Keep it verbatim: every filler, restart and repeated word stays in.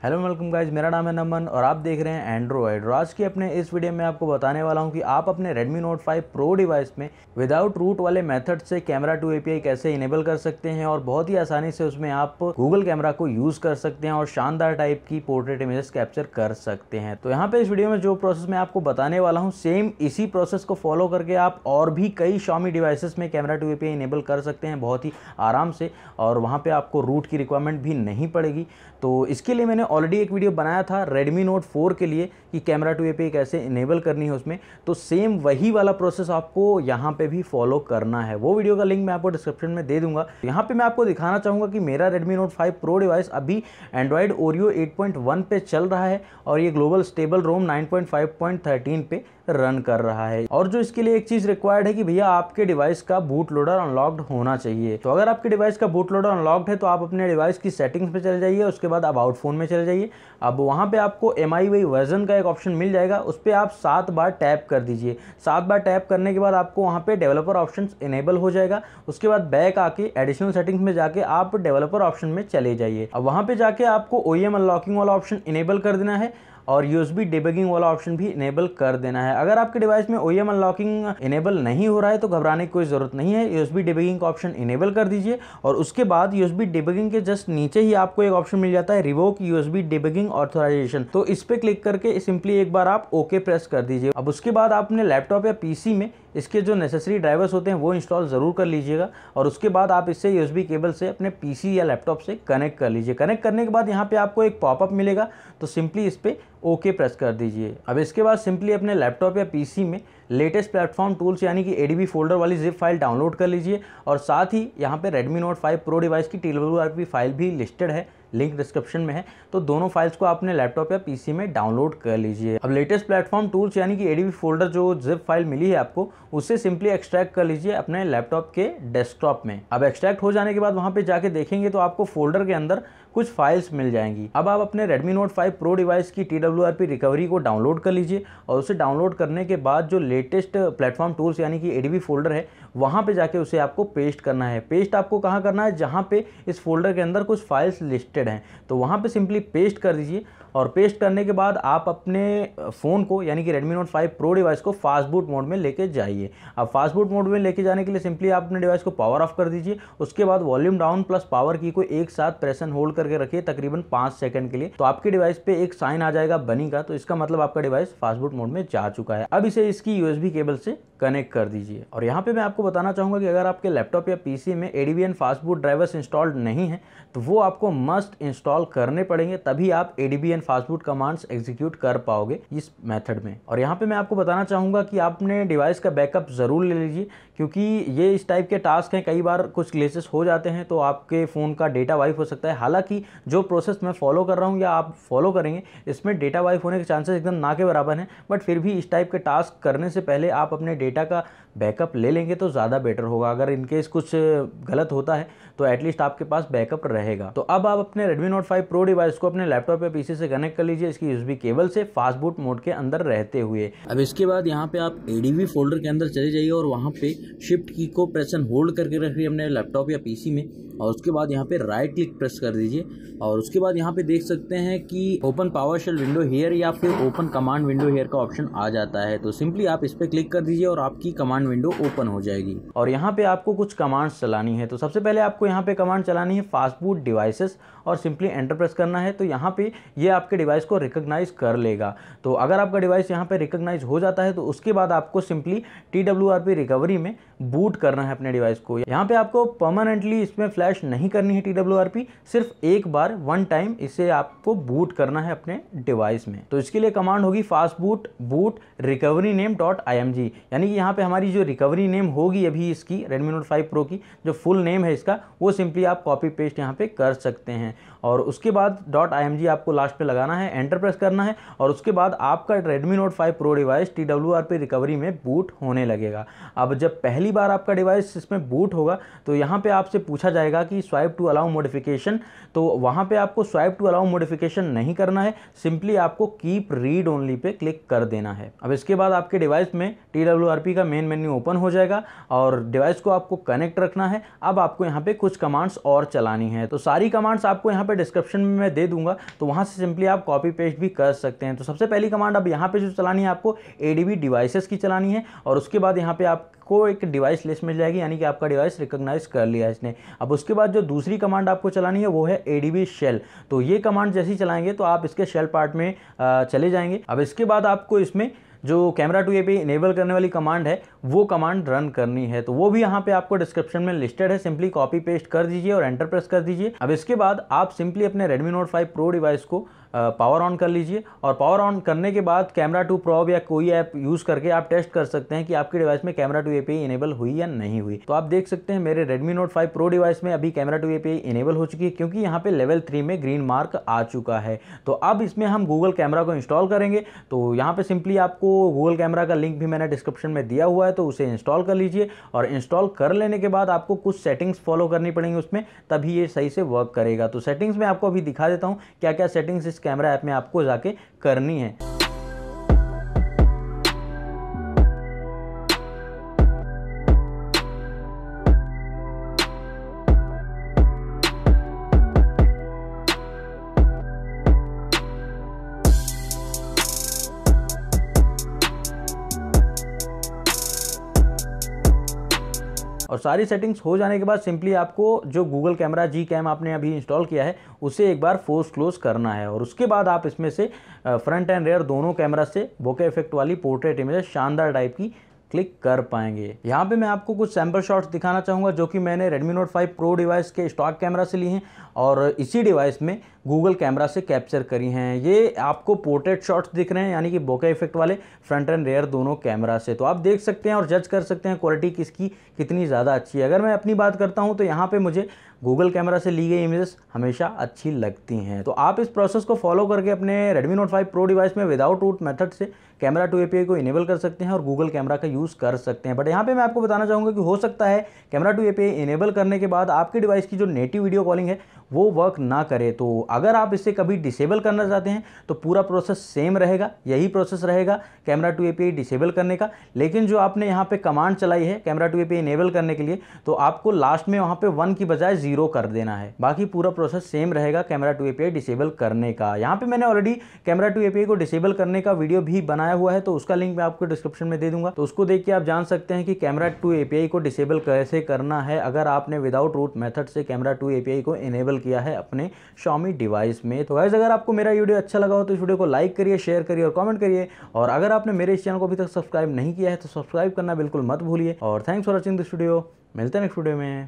Hello welcome guys, मेरा नाम है नमन और आप देख रहे हैं एंड्रॉयड। और आज की अपने इस वीडियो में आपको बताने वाला हूं कि आप अपने Redmi Note five Pro device में विदाउट रूट वाले मेथड से कैमरा टू एपीआई कैसे इनेबल कर सकते हैं और बहुत ही आसानी से उसमें आप गूगल कैमरा को यूज कर सकते हैं और शानदार टाइप की पोर्ट्रेट इमेजेस कैप्चर कर सकते हैं। तो यहाँ पे इस वीडियो में जो प्रोसेस मैं आपको बताने वाला हूँ, सेम इसी प्रोसेस को फॉलो करके आप और भी कई Xiaomi डिवाइसेस में कैमरा टू एपीआई इनेबल कर सकते हैं बहुत ही आराम से, और वहाँ पे आपको रूट की रिक्वायरमेंट भी नहीं पड़ेगी। तो इसके लिए मैंने ऑलरेडी एक वीडियो बनाया था Redmi Note फोर के लिए कि कैमरा टू एपीआई कैसे इनेबल करनी है उसमें। तो सेम वही वाला प्रोसेस आपको यहाँ पे भी फॉलो करना है। वो वीडियो का लिंक मैं आपको डिस्क्रिप्शन में दे दूंगा। यहाँ पे मैं आपको दिखाना चाहूँगा कि मेरा Redmi Note five Pro device अभी Android Oreo eight point one पे चल रहा है और ये global stable ROM nine point five point thirteen पे रन कर रहा है। और जो इसके लिए एक चीज़ रिक्वायर्ड है कि भैया आपके डिवाइस का बूट लोडर अनलॉक्ड होना चाहिए। तो अगर आपके डिवाइस का बूट लोडर अनलॉक्ड है तो आप अपने डिवाइस की सेटिंग्स पे चले जाइए, उसके बाद अबाउट फोन में चले जाइए। अब वहाँ पे आपको एम आई वाई वर्जन का एक ऑप्शन मिल जाएगा, उस पर आप सात बार टैप कर दीजिए। सात बार टैप करने के बाद आपको वहाँ पे डेवलपर ऑप्शन इनेबल हो जाएगा। उसके बाद बैक आके एडिशनल सेटिंग्स में जाके आप डेवलपर ऑप्शन में चले जाइए। अब वहाँ पे जाके आपको ओ ई एम अनलॉकिंग वाला ऑप्शन इनेबल कर देना है और यूएसबी डिबगिंग वाला ऑप्शन भी इनेबल कर देना है। अगर आपके डिवाइस में O E M unlocking enable नहीं हो रहा है तो घबराने की कोई ज़रूरत नहीं है, यूएसबी डिबगिंग का ऑप्शन इनेबल कर दीजिए। और उसके बाद यूएसबी डिबगिंग के जस्ट नीचे ही आपको एक ऑप्शन मिल जाता है रिवोक यूएसबी डिबगिंग ऑथराइजेशन। तो इस पर क्लिक करके सिंपली एक बार आप ओके प्रेस कर दीजिए। अब उसके बाद आप अपने लैपटॉप या पीसी में इसके जो नेसेसरी ड्राइवर्स होते हैं वो इंस्टॉल ज़रूर कर लीजिएगा और उसके बाद आप इससे यूएसबी केबल से अपने पीसी या लैपटॉप से कनेक्ट कर लीजिए। कनेक्ट करने के बाद यहाँ पे आपको एक पॉपअप मिलेगा, तो सिंपली इस पर ओके प्रेस कर दीजिए। अब इसके बाद सिंपली अपने लैपटॉप या पीसी में लेटेस्ट प्लेटफॉर्म टूल्स यानी कि एडीबी फोल्डर वाली जिप फाइल डाउनलोड कर लीजिए और साथ ही यहाँ पे Redmi Note five Pro device की T W R P file भी लिस्टेड है, लिंक डिस्क्रिप्शन में है। तो दोनों फाइल्स को अपने लैपटॉप या पीसी में डाउनलोड कर लीजिए। अब लेटेस्ट प्लेटफॉर्म टूल्स यानी कि एडीबी फोल्डर जो जिप फाइल मिली है आपको, उससे सिंपली एक्सट्रैक्ट कर लीजिए अपने लैपटॉप के डेस्कटॉप में। अब एक्सट्रैक्ट हो जाने के बाद वहाँ पे जाके देखेंगे तो आपको फोल्डर के अंदर कुछ फाइल्स मिल जाएंगी। अब आप अपने Redmi Note five Pro device की T W R P recovery को डाउनलोड कर लीजिए और उसे डाउनलोड करने के बाद जो लेटेस्ट प्लेटफॉर्म टूल्स यानी कि एडीबी फोल्डर है वहाँ पे जाके उसे आपको पेस्ट करना है। पेस्ट आपको कहाँ करना है? जहाँ पे इस फोल्डर के अंदर कुछ फाइल्स लिस्टेड हैं तो वहाँ पे सिंपली पेस्ट कर दीजिए। और पेस्ट करने के बाद आप अपने फ़ोन को यानी कि Redmi Note five Pro device को फास्ट बूट मोड में लेके जाइए। अब फास्ट बूट मोड में लेके जाने के लिए सिंपली आप अपने डिवाइस को पावर ऑफ कर दीजिए। उसके बाद वॉल्यूम डाउन प्लस पावर की को एक साथ प्रेस एंड होल्ड करके रखिए तकरीबन पाँच सेकंड के लिए। तो आपके डिवाइस पे एक साइन आ जाएगा बनी का, तो इसका मतलब आपका डिवाइस फास्ट बूट मोड में जा चुका है। अब इसे इसकी यूएसबी केबल से कनेक्ट कर दीजिए। और यहाँ पे मैं आपको बताना चाहूँगा कि अगर आपके लैपटॉप या पीसी में ADB and fast boot drivers installed नहीं है तो वो आपको मस्ट इंस्टॉल करने पड़ेंगे, तभी आप ADB and fast boot commands execute कर पाओगे इस मेथड में। और यहाँ पे मैं आपको बताना चाहूँगा कि आप अपने डिवाइस का बैकअप ज़रूर ले लीजिए, क्योंकि ये इस टाइप के टास्क हैं, कई बार कुछ ग्लिचेस हो जाते हैं तो आपके फ़ोन का डेटा वाइप हो सकता है। हालांकि जो प्रोसेस मैं फॉलो कर रहा हूँ या आप फॉलो करेंगे इसमें डेटा वाइप होने के चांसेस एकदम ना के बराबर हैं, बट फिर भी इस टाइप के टास्क करने से पहले आप अपने डेटा का बैकअप ले लेंगे तो ज़्यादा बेटर होगा। अगर इनकेस कुछ गलत होता है तो एटलीस्ट आपके पास बैकअप रहेगा। तो अब आप अपने Redmi Note five Pro device को अपने लैपटॉप या पीसी से कनेक्ट कर लीजिए इसकी यूएसबी केबल से फास्ट बूट मोड के अंदर रहते हुए। अब इसके बाद यहाँ पे आप एडीबी फोल्डर के अंदर चले जाइए और वहाँ पे शिफ्ट की को प्रेस एंड होल्ड करके रखिए अपने लैपटॉप या पीसी में और उसके बाद यहाँ पे राइट क्लिक प्रेस कर दीजिए। और उसके बाद यहाँ पे देख सकते हैं कि open power shell window here या फिर ओपन कमांड विंडो हियर का ऑप्शन आ जाता है। तो सिंपली आप इस पर क्लिक कर दीजिए और आपकी कमांड विंडो ओपन हो जाएगी। और यहाँ पे आपको कुछ कमांड्स चलानी है। तो सबसे पहले आपको यहाँ पे कमांड चलानी है फास्ट बूट डिवाइसेस और सिंपली एंटर प्रेस करना है। तो यहाँ पे ये आपके डिवाइस को रिकॉग्नाइज कर लेगा। तो अगर आपका डिवाइस यहाँ पे रिकॉग्नाइज हो जाता है तो उसके बाद आपको simply T W R P recovery में बूट करना है अपने डिवाइस को। यहाँ पे आपको परमानेंटली इसमें फ्लैश नहीं करनी है टी डब्ल्यू आर पी, सिर्फ एक बार वन टाइम इसे आपको बूट करना है अपने डिवाइस में। तो इसके लिए कमांड होगी fast boot boot recovery name dot I M G, यानी कि यहाँ पे हमारी जो रिकवरी नेम होगी अभी इसकी Redmi Note फाइव Pro की जो फुल नेम है इसका, वो सिंपली आप कॉपी पेस्ट यहाँ पे कर सकते हैं। और उसके बाद डॉट आई एम जी आपको लास्ट पे लगाना है, एंटर प्रेस करना है और उसके बाद आपका Redmi Note five Pro device T W R P recovery में बूट होने लगेगा। अब जब पहली बार आपका डिवाइस इसमें बूट होगा तो यहाँ पे आपसे पूछा जाएगा कि स्वाइप टू अलाउ मॉडिफिकेशन, तो वहाँ पे आपको स्वाइप टू अलाउ मॉडिफिकेशन नहीं करना है, सिंपली आपको कीप रीड ओनली पे क्लिक कर देना है। अब इसके बाद आपके डिवाइस में टी डब्ल्यू आर पी का मेन मेन्यू ओपन हो जाएगा और डिवाइस को आपको कनेक्ट रखना है। अब आपको यहाँ पे कुछ कमांड्स और चलानी है। तो सारी कमांड्स आपको यहाँ पे पे डिस्क्रिप्शन में मैं दे दूंगा, तो वहाँ से सिंपली आप कॉपी पेस्ट भी कर सकते हैं। तो सबसे पहली कमांड अब यहाँ पे जो चलानी है आपको ए डी बी डिवाइसेस की चलानी है, और उसके बाद यहाँ पे आपको एक डिवाइस लिस्ट मिल जाएगी, यानी कि आपका डिवाइस रिकॉग्नाइज कर लिया है इसने। अब उसके बाद जो दूसरी कमांड आपको चलानी है वो है ए डी बी शेल। तो ये कमांड जैसे ही चलाएंगे तो आप इसके शेल पार्ट में चले जाएंगे। अब इसके बाद आपको इसमें जो कैमरा टू एपीआई इनेबल करने वाली कमांड है वो कमांड रन करनी है, तो वो भी यहाँ पे आपको डिस्क्रिप्शन में लिस्टेड है, सिंपली कॉपी पेस्ट कर दीजिए और एंटर प्रेस कर दीजिए। अब इसके बाद आप सिंपली अपने Redmi Note five Pro device को पावर ऑन कर लीजिए, और पावर ऑन करने के बाद कैमरा टू प्रोब या कोई ऐप यूज़ करके आप टेस्ट कर सकते हैं कि आपके डिवाइस में कैमरा टू एपीआई इनेबल हुई या नहीं हुई। तो आप देख सकते हैं मेरे Redmi Note five Pro device में अभी कैमरा टू एपीआई इनेबल हो चुकी है, क्योंकि यहाँ पे लेवल थ्री में ग्रीन मार्क आ चुका है। तो अब इसमें हम गूगल कैमरा को इंस्टॉल करेंगे। तो यहाँ पे सिंपली आपको गूगल कैमरा का लिंक भी मैंने डिस्क्रिप्शन में दिया हुआ है, तो उसे इंस्टॉल कर लीजिए। और इंस्टॉल कर लेने के बाद आपको कुछ सेटिंग्स फॉलो करनी पड़ेंगी उसमें, तभी ये सही से वर्क करेगा। तो सेटिंग्स में आपको अभी दिखा देता हूँ क्या क्या सेटिंग्स इस कैमरा ऐप में आपको जाके करनी है। और सारी सेटिंग्स हो जाने के बाद सिंपली आपको जो गूगल कैमरा जी कैम आपने अभी इंस्टॉल किया है उसे एक बार फोर्स क्लोज करना है, और उसके बाद आप इसमें से फ्रंट एंड रेयर दोनों कैमरा से बोके इफेक्ट वाली पोर्ट्रेट इमेज शानदार टाइप की क्लिक कर पाएंगे। यहाँ पे मैं आपको कुछ सैम्पल शॉट्स दिखाना चाहूँगा जो कि मैंने Redmi Note five Pro device के स्टॉक कैमरा से लिए हैं और इसी डिवाइस में गूगल कैमरा से कैप्चर करी हैं। ये आपको पोर्ट्रेट शॉट्स दिख रहे हैं, यानी कि बोके इफेक्ट वाले फ्रंट एंड रेयर दोनों कैमरा से। तो आप देख सकते हैं और जज कर सकते हैं क्वालिटी किसकी कितनी ज़्यादा अच्छी है। अगर मैं अपनी बात करता हूँ तो यहाँ पे मुझे गूगल कैमरा से ली गई इमेजेस हमेशा अच्छी लगती हैं। तो आप इस प्रोसेस को फॉलो करके अपने Redmi Note five Pro device में विदाउट रूट मेथड से कैमरा टू एपीआई को इनेबल कर सकते हैं और गूगल कैमरा का यूज़ कर सकते हैं। बट यहाँ पे मैं आपको बताना चाहूँगा कि हो सकता है कैमरा टू एपीआई इनेबल करने के बाद आपके डिवाइस की जो नेटिव वीडियो कॉलिंग है वो वर्क ना करे। तो अगर आप इसे कभी डिसेबल करना चाहते हैं तो पूरा प्रोसेस सेम रहेगा, यही प्रोसेस रहेगा कैमरा टू एपीआई डिसेबल करने का। लेकिन जो आपने यहाँ पे कमांड चलाई है कैमरा टू एपीआई इनेबल करने के लिए, तो आपको लास्ट में वहाँ पे वन की बजाय जीरो कर देना है, बाकी पूरा प्रोसेस सेम रहेगा कैमरा टू एपीआई डिसेबल करने का। यहाँ पे मैंने ऑलरेडी कैमरा टू एपीआई को डिसेबल करने का वीडियो भी बनाया हुआ है, तो उसका लिंक मैं आपको डिस्क्रिप्शन में दे दूंगा, तो उसको देख के आप जान सकते हैं कि कैमरा टू एपीआई को डिसेबल कैसे करना है अगर आपने विदाउट रूट मेथड से कैमरा टू एपीआई को इनेबल किया है अपने Xiaomi डिवाइस में। तो गाइस अगर आपको मेरा वीडियो अच्छा लगा हो तो इस वीडियो को लाइक करिए, शेयर करिए और कमेंट करिए, और अगर आपने मेरे इस चैनल को अभी तक सब्सक्राइब नहीं किया है तो सब्सक्राइब करना बिल्कुल मत भूलिए। और thanks for watching this video, मिलते हैं नेक्स्ट वीडियो में।